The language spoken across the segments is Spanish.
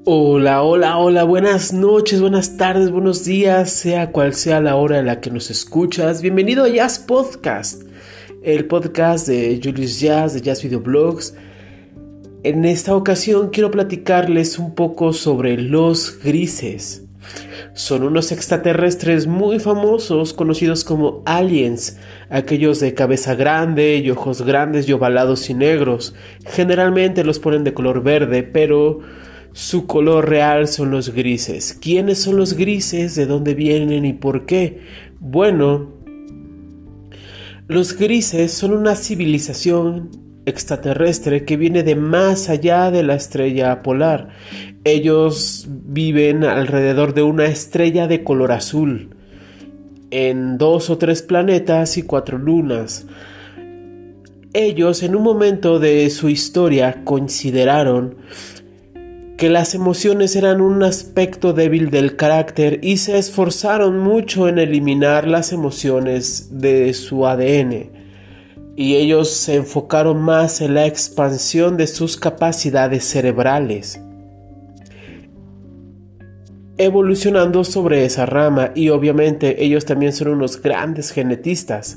Hola, hola, hola, buenas noches, buenas tardes, buenos días, sea cual sea la hora en la que nos escuchas. Bienvenido a Jazz Podcast, el podcast de Julius Jazz, de Jazz Videoblogs. En esta ocasión quiero platicarles un poco sobre los grises. Son unos extraterrestres muy famosos conocidos como aliens, aquellos de cabeza grande y ojos grandes y ovalados y negros. Generalmente los ponen de color verde, pero su color real son los grises. ¿Quiénes son los grises? ¿De dónde vienen y por qué? Bueno, los grises son una civilización extraterrestre que viene de más allá de la estrella polar. Ellos viven alrededor de una estrella de color azul, en 2 o 3 planetas y 4 lunas. Ellos en un momento de su historia consideraron que las emociones eran un aspecto débil del carácter y se esforzaron mucho en eliminar las emociones de su ADN. Y ellos se enfocaron más en la expansión de sus capacidades cerebrales, evolucionando sobre esa rama, y obviamente ellos también son unos grandes genetistas.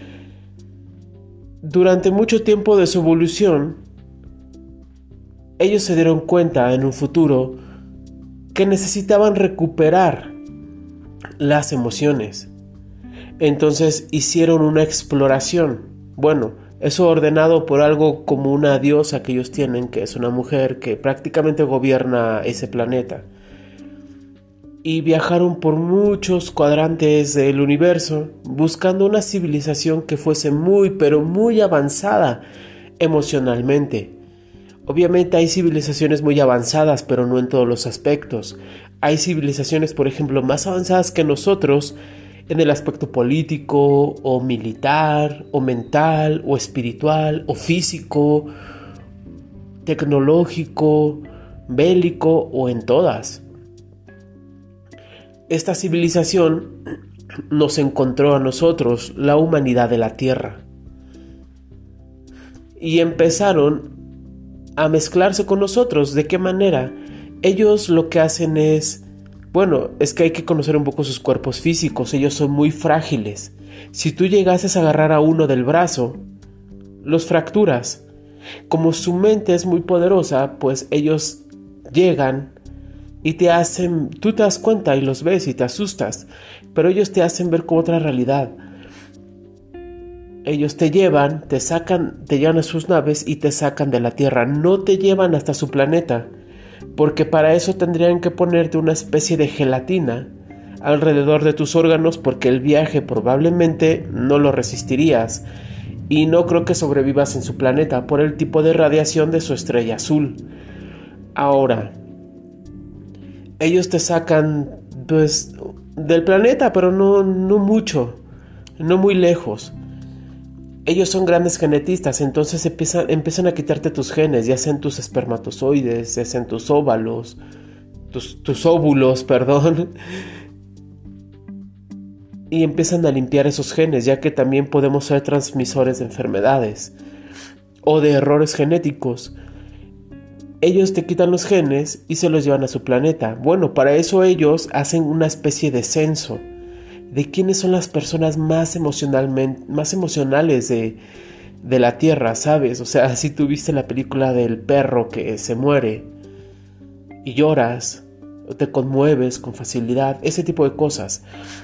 Durante mucho tiempo de su evolución, ellos se dieron cuenta en un futuro que necesitaban recuperar las emociones. Entonces hicieron una exploración. Bueno, eso ordenado por algo como una diosa que ellos tienen, que es una mujer que prácticamente gobierna ese planeta. Y viajaron por muchos cuadrantes del universo buscando una civilización que fuese muy, pero muy avanzada emocionalmente. Obviamente hay civilizaciones muy avanzadas, pero no en todos los aspectos. Hay civilizaciones, por ejemplo, más avanzadas que nosotros en el aspecto político, o militar, o mental, o espiritual, o físico, tecnológico, bélico, o en todas. Esta civilización nos encontró a nosotros, la humanidad de la Tierra, y empezaron a mezclarse con nosotros. ¿De qué manera? Ellos lo que hacen es, bueno, es que hay que conocer un poco sus cuerpos físicos. Ellos son muy frágiles. Si tú llegases a agarrar a uno del brazo, los fracturas. Como su mente es muy poderosa, pues ellos llegan y te hacen, tú te das cuenta y los ves y te asustas, pero ellos te hacen ver con otra realidad. Ellos te llevan, te sacan, te llevan a sus naves y te sacan de la Tierra. No te llevan hasta su planeta, porque para eso tendrían que ponerte una especie de gelatina alrededor de tus órganos, porque el viaje probablemente no lo resistirías y no creo que sobrevivas en su planeta por el tipo de radiación de su estrella azul. Ahora, ellos te sacan pues del planeta, pero no mucho, no muy lejos. Ellos son grandes genetistas, entonces empiezan a quitarte tus genes, ya sean tus espermatozoides, ya sean tus óvalos, tus óvulos, perdón, y empiezan a limpiar esos genes, ya que también podemos ser transmisores de enfermedades o de errores genéticos. Ellos te quitan los genes y se los llevan a su planeta. Bueno, para eso ellos hacen una especie de censo de quiénes son las personas más emocionales de la Tierra, ¿sabes? O sea, si tú viste la película del perro que se muere y lloras o te conmueves con facilidad, ese tipo de cosas.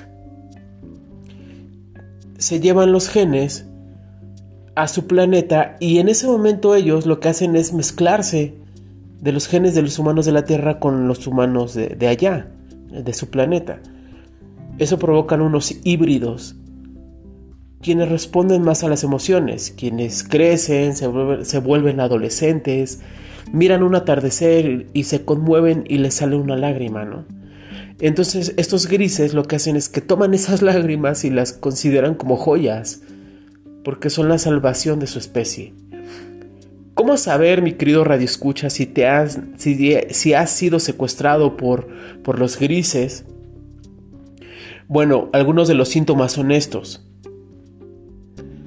Se llevan los genes a su planeta y en ese momento ellos lo que hacen es mezclarse de los genes de los humanos de la Tierra con los humanos de allá, de su planeta. Eso provocan unos híbridos, quienes responden más a las emociones, quienes crecen, se vuelven adolescentes, miran un atardecer y se conmueven y les sale una lágrima, ¿no? Entonces estos grises lo que hacen es que toman esas lágrimas y las consideran como joyas, porque son la salvación de su especie. ¿Cómo saber, mi querido radioescucha, si has sido secuestrado por los grises? Bueno, algunos de los síntomas son estos.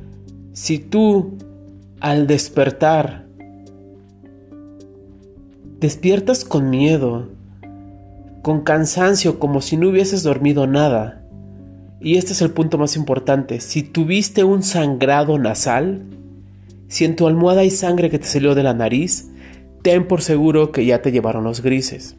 Si tú, al despertar, Despiertas con miedo, con cansancio, como si no hubieses dormido nada. Y este es el punto más importante. Si tuviste un sangrado nasal, si en tu almohada hay sangre que te salió de la nariz, ten por seguro que ya te llevaron los grises.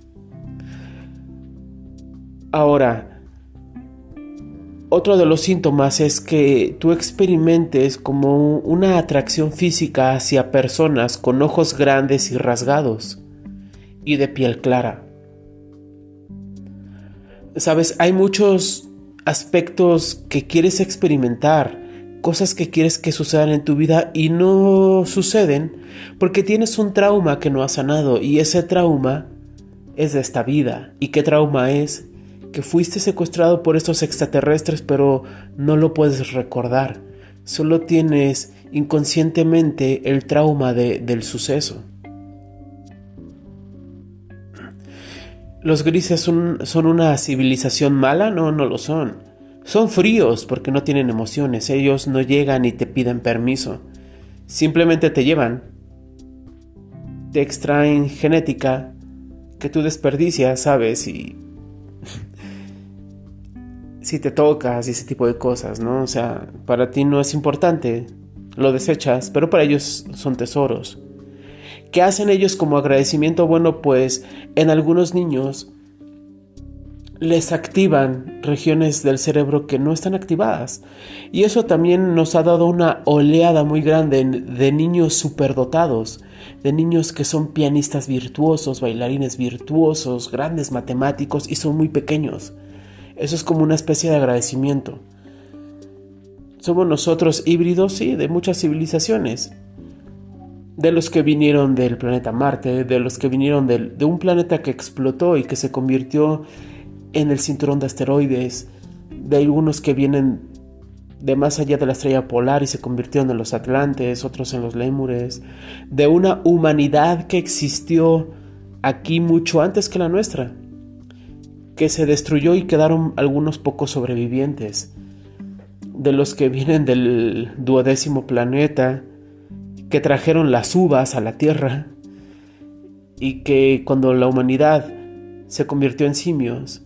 Ahora, otro de los síntomas es que tú experimentes como una atracción física hacia personas con ojos grandes y rasgados y de piel clara. Sabes, hay muchos aspectos que quieres experimentar, cosas que quieres que sucedan en tu vida y no suceden porque tienes un trauma que no has sanado, y ese trauma es de esta vida. ¿Y qué trauma es? Que fuiste secuestrado por estos extraterrestres, pero no lo puedes recordar. Solo tienes inconscientemente el trauma del suceso. ¿Los grises son una civilización mala? No, no lo son. Son fríos porque no tienen emociones. Ellos no llegan y te piden permiso. Simplemente te llevan. Te extraen genética que tú desperdicias, ¿sabes? Y si te tocas y ese tipo de cosas, ¿no? O sea, para ti no es importante, lo desechas, pero para ellos son tesoros. ¿Qué hacen ellos como agradecimiento? Bueno, pues en algunos niños les activan regiones del cerebro que no están activadas. Y eso también nos ha dado una oleada muy grande de niños superdotados, de niños que son pianistas virtuosos, bailarines virtuosos, grandes matemáticos y son muy pequeños. Eso es como una especie de agradecimiento. Somos nosotros híbridos, sí, de muchas civilizaciones. De los que vinieron del planeta Marte, de los que vinieron de un planeta que explotó y que se convirtió en el cinturón de asteroides, de algunos que vienen de más allá de la estrella polar y se convirtieron en los atlantes, otros en los lémures, de una humanidad que existió aquí mucho antes que la nuestra, que se destruyó y quedaron algunos pocos sobrevivientes, de los que vienen del 12º planeta, que trajeron las uvas a la Tierra y que cuando la humanidad se convirtió en simios,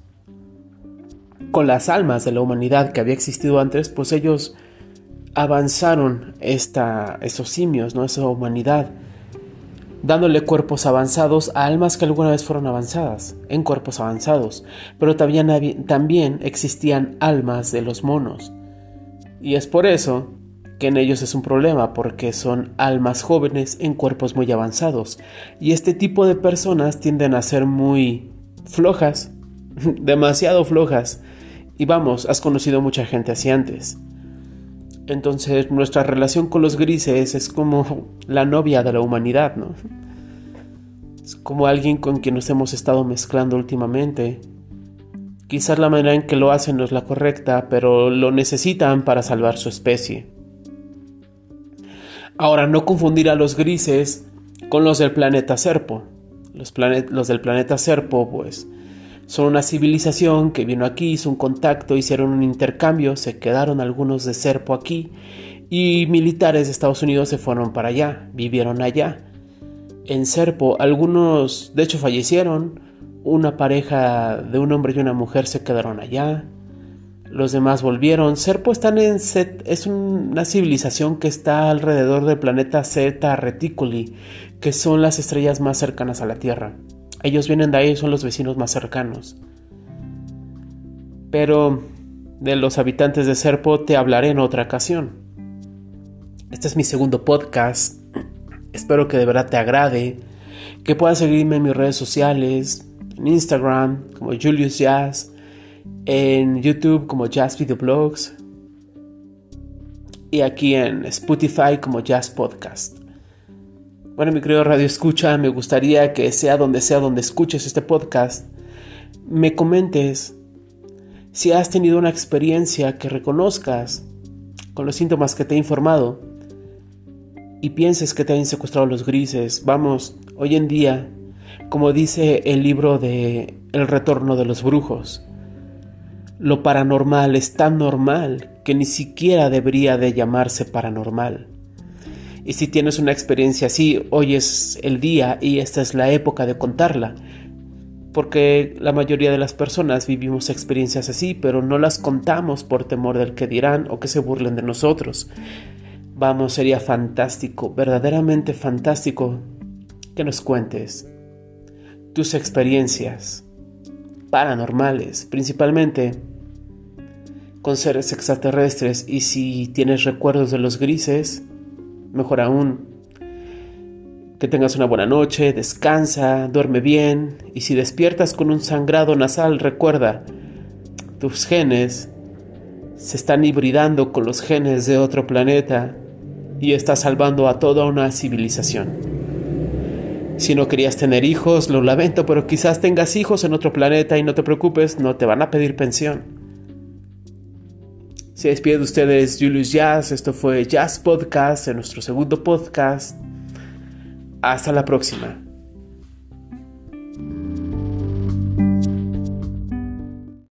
con las almas de la humanidad que había existido antes, pues ellos avanzaron esos simios, ¿no? Esa humanidad, dándole cuerpos avanzados a almas que alguna vez fueron avanzadas, en cuerpos avanzados, pero también existían almas de los monos. Y es por eso que en ellos es un problema, porque son almas jóvenes en cuerpos muy avanzados. Y este tipo de personas tienden a ser muy flojas, demasiado flojas. Y vamos, has conocido mucha gente así antes. Entonces nuestra relación con los grises es como la novia de la humanidad, ¿no? Es como alguien con quien nos hemos estado mezclando últimamente. Quizás la manera en que lo hacen no es la correcta, pero lo necesitan para salvar su especie. Ahora, no confundir a los grises con los del planeta Serpo. Los del planeta Serpo, pues, son una civilización que vino aquí, hizo un contacto, hicieron un intercambio, se quedaron algunos de Serpo aquí y militares de Estados Unidos se fueron para allá, vivieron allá. En Serpo, algunos de hecho fallecieron, una pareja de un hombre y una mujer se quedaron allá. Los demás volvieron. Serpo es una civilización que está alrededor del planeta Zeta Reticuli, que son las estrellas más cercanas a la Tierra. Ellos vienen de ahí y son los vecinos más cercanos. Pero de los habitantes de Serpo te hablaré en otra ocasión. Este es mi segundo podcast. Espero que de verdad te agrade, que puedas seguirme en mis redes sociales, en Instagram como Julius Jazz, en YouTube como Jazz Video Blogs y aquí en Spotify como Jazz Podcast. Bueno, mi querido Radio Escucha, me gustaría que sea donde escuches este podcast, me comentes si has tenido una experiencia que reconozcas con los síntomas que te he informado y pienses que te han secuestrado los grises. Vamos, hoy en día, como dice el libro de El Retorno de los Brujos, lo paranormal es tan normal que ni siquiera debería de llamarse paranormal. Y si tienes una experiencia así, hoy es el día y esta es la época de contarla. Porque la mayoría de las personas vivimos experiencias así, pero no las contamos por temor del que dirán o que se burlen de nosotros. Vamos, sería fantástico, verdaderamente fantástico, que nos cuentes tus experiencias paranormales, principalmente con seres extraterrestres, y si tienes recuerdos de los grises, mejor aún. Que tengas una buena noche, descansa, duerme bien, y si despiertas con un sangrado nasal, recuerda, tus genes se están hibridando con los genes de otro planeta y estás salvando a toda una civilización. Si no querías tener hijos, lo lamento, pero quizás tengas hijos en otro planeta y no te preocupes, no te van a pedir pensión. Se despide de ustedes Julius Jazz. Esto fue Jazz Podcast, en nuestro segundo podcast. Hasta la próxima.